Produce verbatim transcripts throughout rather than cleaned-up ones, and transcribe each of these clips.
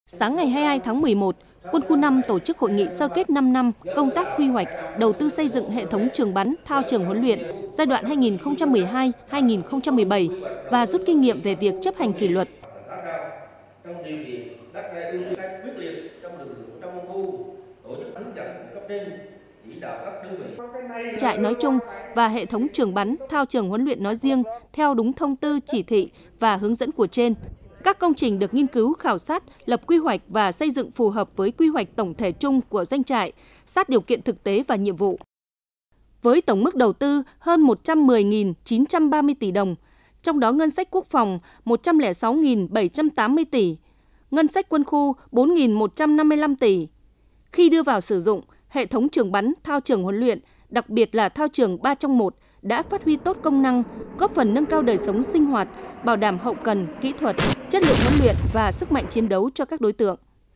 Sáng ngày hai mươi hai tháng mười một, Quân khu năm tổ chức hội nghị sơ kết năm năm công tác quy hoạch, đầu tư xây dựng hệ thống trường bắn, thao trường huấn luyện giai đoạn hai nghìn không trăm mười hai đến hai nghìn không trăm mười bảy và rút kinh nghiệm về việc chấp hành kỷ luật. Trong điều kiện đất đai ưu tiên quyết liệt trong lực lượng trong quân khu, tổ chức hướng dẫn của cấp trên, chỉ đạo các đơn vị Trại nói chung và hệ thống trường bắn, thao trường huấn luyện nói riêng theo đúng thông tư, chỉ thị và hướng dẫn của trên. Các công trình được nghiên cứu, khảo sát, lập quy hoạch và xây dựng phù hợp với quy hoạch tổng thể chung của doanh trại, sát điều kiện thực tế và nhiệm vụ. Với tổng mức đầu tư hơn một trăm mười nghìn chín trăm ba mươi tỷ đồng, trong đó ngân sách quốc phòng một trăm lẻ sáu nghìn bảy trăm tám mươi tỷ, ngân sách quân khu bốn nghìn một trăm năm mươi lăm tỷ. Khi đưa vào sử dụng, hệ thống trường bắn, thao trường huấn luyện, đặc biệt là thao trường ba trong một, đã phát huy tốt công năng, góp phần nâng cao đời sống sinh hoạt, bảo đảm hậu cần, kỹ thuật, chất lượng huấn luyện và sức mạnh chiến đấu cho các đối tượng.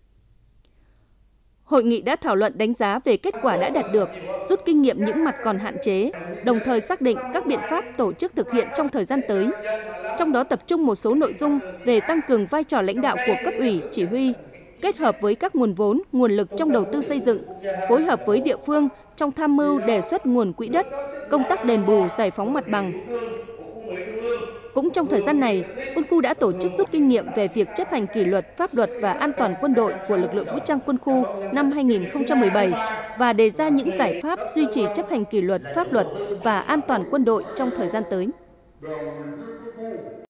Hội nghị đã thảo luận đánh giá về kết quả đã đạt được, rút kinh nghiệm những mặt còn hạn chế, đồng thời xác định các biện pháp tổ chức thực hiện trong thời gian tới. Trong đó tập trung một số nội dung về tăng cường vai trò lãnh đạo của cấp ủy, chỉ huy, kết hợp với các nguồn vốn, nguồn lực trong đầu tư xây dựng, phối hợp với địa phương trong tham mưu đề xuất nguồn quỹ đất, công tác đền bù, giải phóng mặt bằng. Cũng trong thời gian này, quân khu đã tổ chức rút kinh nghiệm về việc chấp hành kỷ luật, pháp luật và an toàn quân đội của lực lượng vũ trang quân khu năm hai nghìn không trăm mười bảy và đề ra những giải pháp duy trì chấp hành kỷ luật, pháp luật và an toàn quân đội trong thời gian tới.